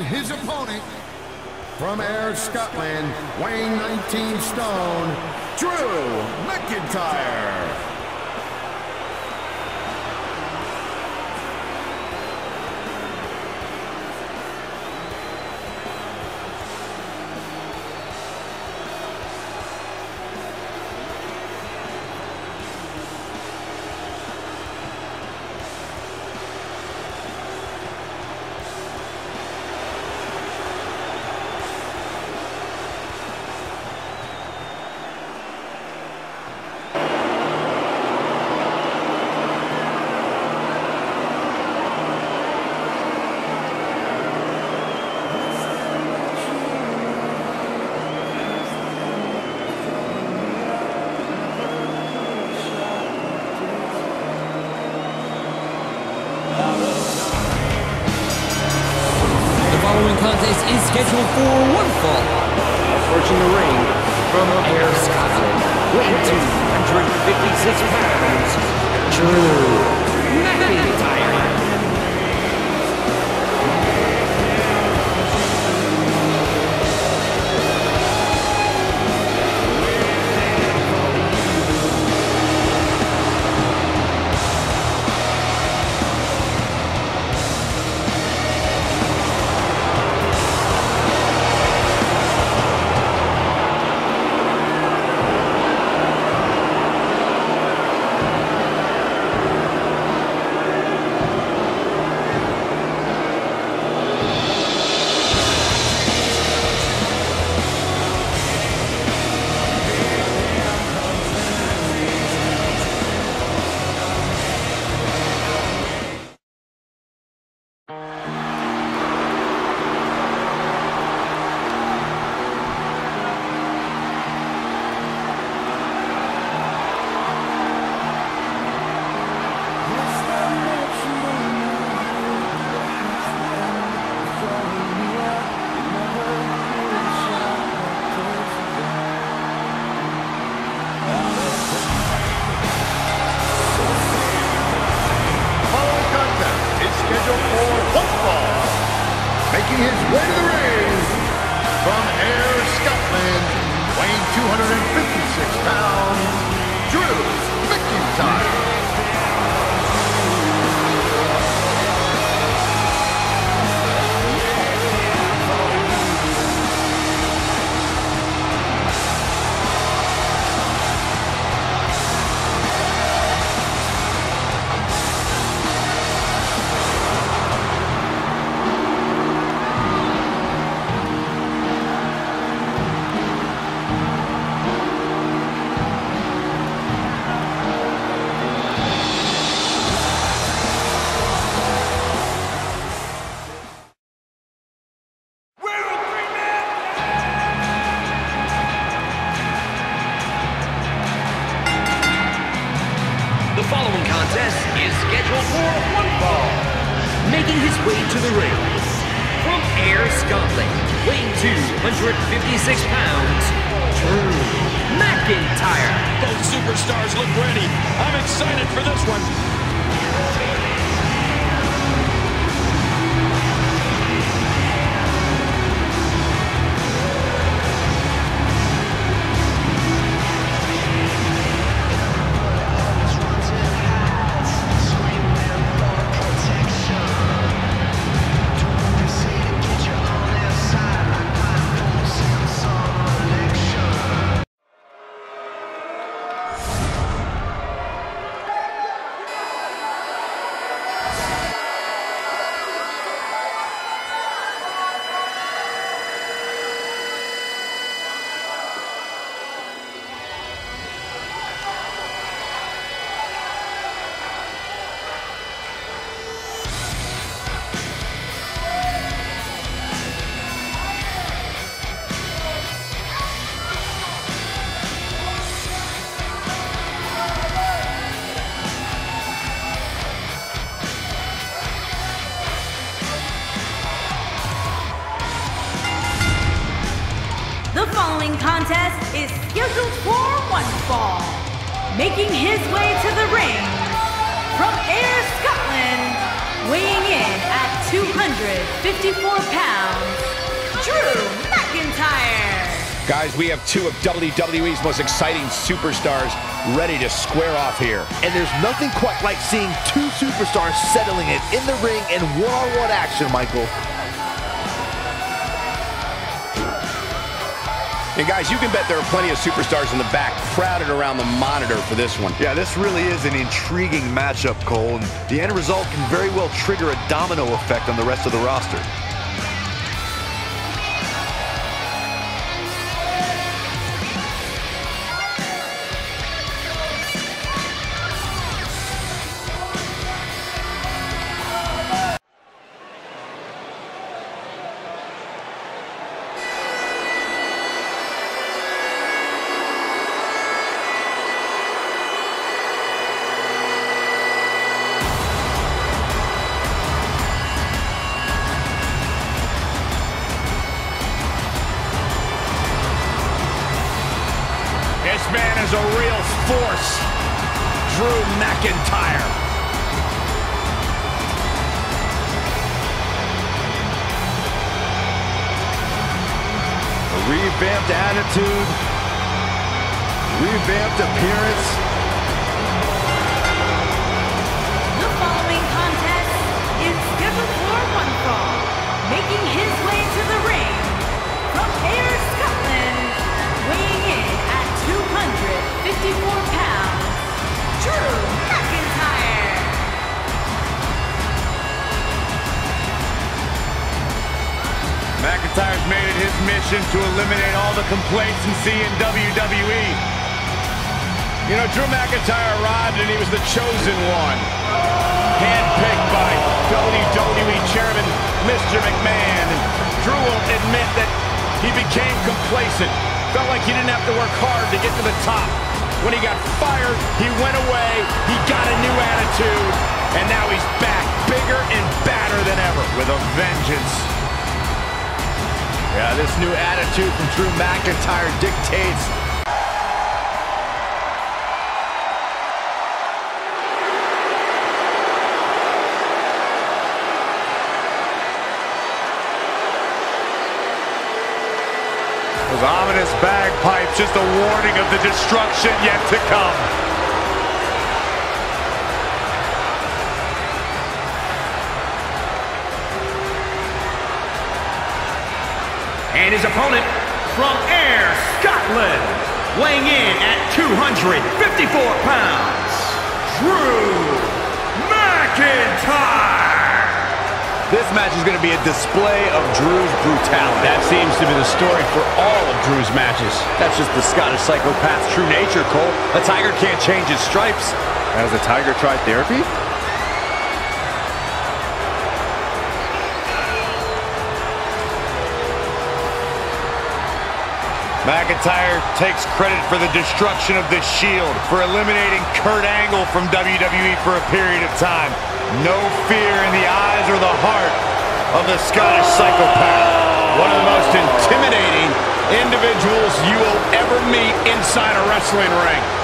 his opponent, from Ayr, Scotland, weighing 19 stone, Drew McIntyre. Contest is scheduled for one fall. Approaching the ring from Ayr, Scotland, weighing 256 pounds, Drew McIntyre. Making his way to the ring, from Ayr, Scotland, weighing 256 pounds, Drew McIntyre. The following contest is scheduled for one fall. Making his way to the ring from Ayr, Scotland, weighing 256 pounds, Drew McIntyre. Both superstars look ready. I'm excited for this one. The following contest is scheduled for one fall. Making his way to the ring, from Ayr, Scotland, weighing in at 254 pounds, Drew McIntyre. Guys, we have two of WWE's most exciting superstars ready to square off here. And there's nothing quite like seeing two superstars settling it in the ring in one-on-one action, Michael. And guys, you can bet there are plenty of superstars in the back crowded around the monitor for this one. Yeah, this really is an intriguing matchup, Cole. And the end result can very well trigger a domino effect on the rest of the roster. This man is a real force, Drew McIntyre. A revamped attitude, revamped appearance. The following contest is scheduled for one fall. Making his way to the ring from Ayr, Scotland, weighing in at 254 pounds, Drew McIntyre. McIntyre's made it his mission to eliminate all the complacency in WWE. You know, Drew McIntyre arrived and he was the chosen one. Handpicked by WWE Chairman Mr. McMahon. And Drew will admit that he became complacent. Felt like he didn't have to work hard to get to the top. When he got fired, he went away, he got a new attitude, and now he's back, bigger and badder than ever, with a vengeance. Yeah, this new attitude from Drew McIntyre dictates. Those ominous bagpipes, just a warning of the destruction yet to come. And his opponent from Ayr, Scotland, weighing in at 254 pounds, Drew McIntyre. This match is going to be a display of Drew's brutality. That seems to be the story for all of Drew's matches. That's just the Scottish psychopath's true nature, Cole. A tiger can't change his stripes. Has the tiger tried therapy? McIntyre takes credit for the destruction of the Shield, for eliminating Kurt Angle from WWE for a period of time. No fear in the eyes or the heart of the Scottish psychopath. One of the most intimidating individuals you will ever meet inside a wrestling ring.